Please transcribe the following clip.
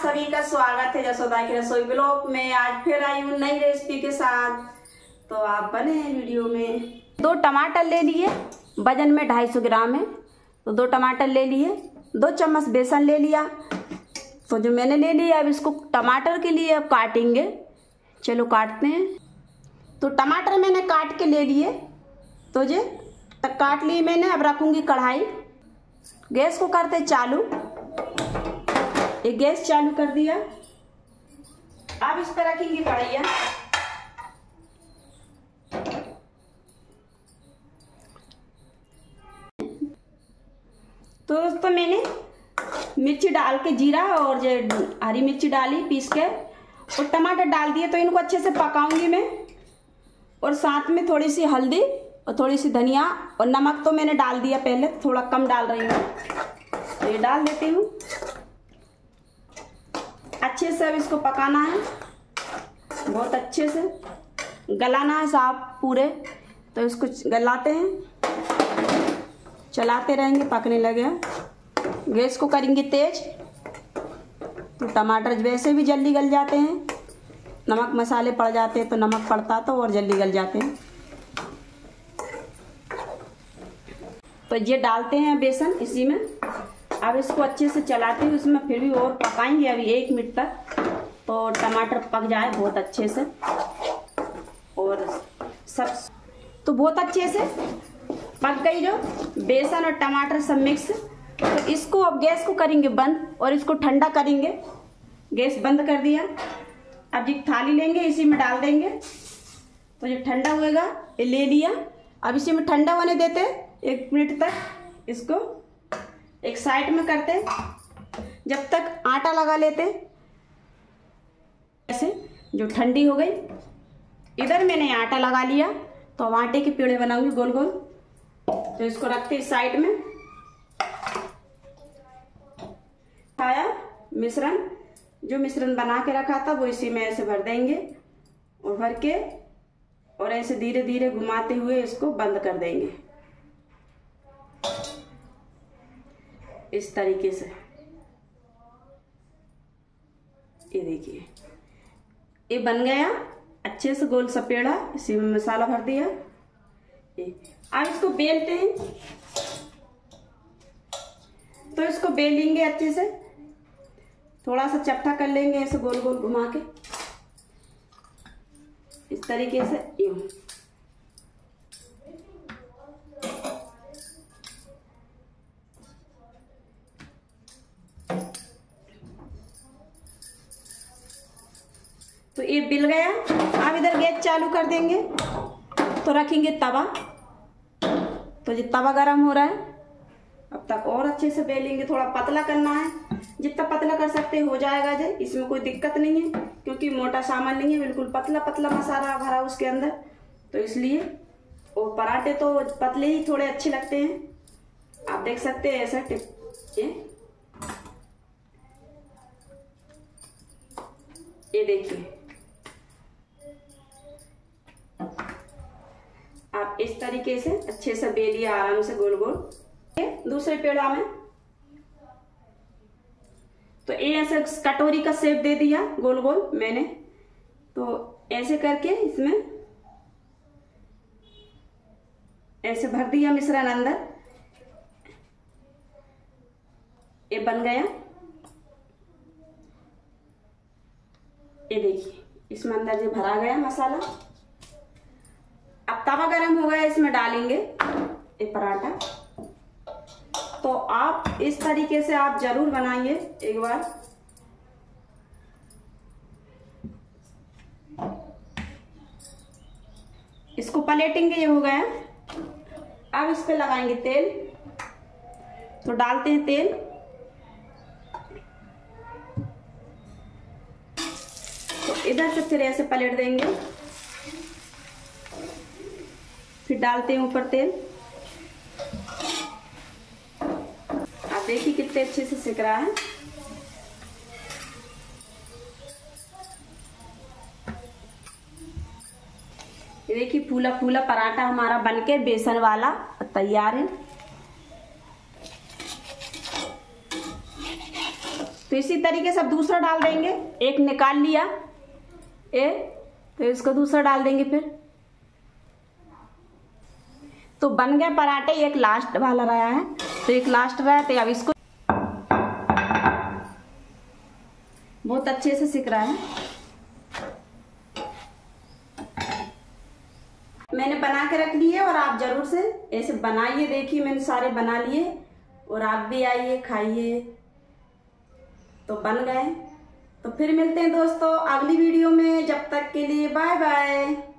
सभी का स्वागत है जसोदा की रसोई ब्लॉग में। आज फिर आई हूँ नई रेसिपी के साथ, तो आप बने हैं वीडियो में। 2 टमाटर ले लिए, वजन में 250 ग्राम है, तो 2 टमाटर ले लिए। 2 चम्मच बेसन ले लिया, तो जो मैंने ले लिया अब इसको टमाटर के लिए अब काटेंगे। चलो काटते हैं। तो टमाटर मैंने काट के ले लिए, तो ये तक काट लिए मैंने। अब रखूँगी कढ़ाई, गैस को करते चालू। एक गैस चालू कर दिया। अब इस पर रखेंगे कढ़ाइया। तो दोस्तों मैंने मिर्ची डाल के, जीरा और जो हरी मिर्ची डाली पीस के, और टमाटर डाल दिए। तो इनको अच्छे से पकाऊंगी मैं, और साथ में थोड़ी सी हल्दी और थोड़ी सी धनिया और नमक तो मैंने डाल दिया पहले, थोड़ा कम डाल रही हूँ, तो ये डाल देती हूँ। अच्छे से अब इसको पकाना है, बहुत अच्छे से गलाना है साफ पूरे। तो इसको गलाते हैं, चलाते रहेंगे, पकने लगे। गैस को करेंगे तेज, तो टमाटर वैसे भी जल्दी गल जाते हैं। नमक मसाले पड़ जाते हैं तो नमक पड़ता तो और जल्दी गल जाते हैं। तो ये डालते हैं बेसन इसी में। अब इसको अच्छे से चलाते हैं, उसमें फिर भी और पकाएंगे अभी 1 मिनट तक, तो टमाटर पक जाए बहुत अच्छे से। और सब तो बहुत अच्छे से पक गई, जो बेसन और टमाटर सब मिक्स। तो इसको अब गैस को करेंगे बंद और इसको ठंडा करेंगे। गैस बंद कर दिया। अब ये थाली लेंगे, इसी में डाल देंगे। तो जो ठंडा होएगा ये ले लिया। अब इसी में ठंडा होने देते 1 मिनट तक। इसको एक साइड में करते, जब तक आटा लगा लेते। ऐसे जो ठंडी हो गई, इधर मैंने आटा लगा लिया, तो अब आटे के पेड़े बनाऊंगी गोल गोल। तो इसको रखते साइड में। खाया मिश्रण, जो मिश्रण बना के रखा था वो इसी में ऐसे भर देंगे, और भर के और ऐसे धीरे धीरे घुमाते हुए इसको बंद कर देंगे इस तरीके से। ये देखिए ये बन गया अच्छे से गोल सा पेड़ा। इसी में मसाला भर दिया। अब इसको बेलते हैं, तो इसको बेलेंगे अच्छे से, थोड़ा सा चपटा कर लेंगे ऐसे गोल गोल घुमा के, इस तरीके से यूं। तो ये बिल गया। अब इधर गैस चालू कर देंगे, तो रखेंगे तवा। तो ये तवा गरम हो रहा है, अब तक और अच्छे से बेलेंगे। थोड़ा पतला करना है, जितना पतला कर सकते हो जाएगा जे, इसमें कोई दिक्कत नहीं है, क्योंकि मोटा सामान नहीं है, बिल्कुल पतला पतला मसाला भरा उसके अंदर, तो इसलिए। और पराठे तो पतले ही थोड़े अच्छे लगते हैं। आप देख सकते हैं ऐसा ये देखिए। आप इस तरीके से अच्छे से बेलिए आराम से गोल गोल। दूसरे पेड़ा में तो ये ऐसे कटोरी का शेप दे दिया गोल गोल मैंने। तो ऐसे करके इसमें ऐसे भर दिया मिश्रण अंदर। ये बन गया। ये देखिए इसमें अंदर जो भरा गया मसाला। अब तवा गरम हो गया, इसमें डालेंगे ये पराठा। तो आप इस तरीके से आप जरूर बनाइए एक बार। इसको पलटेंगे, ये हो गया। अब इस पे लगाएंगे तेल। तो डालते हैं तेल। तो इधर से फिर ऐसे पलट देंगे, फिर डालते हैं ऊपर तेल। आप देखिए कितने अच्छे से सिक रहा है। ये देखिए फूला फूला पराठा हमारा बनके बेसन वाला तैयार है। तो इसी तरीके से अब दूसरा डाल देंगे। एक निकाल लिया तो इसको दूसरा डाल देंगे फिर। तो बन गए पराठे। एक लास्ट वाला रहा है, तो एक लास्ट रहा है, तो अब इसको बहुत अच्छे से सिक रहा है। मैंने बना के रख लिए और आप जरूर से ऐसे बनाइए। देखिए मैंने सारे बना लिए और आप भी आइए खाइए। तो बन गए। तो फिर मिलते हैं दोस्तों अगली वीडियो में। जब तक के लिए बाय बाय।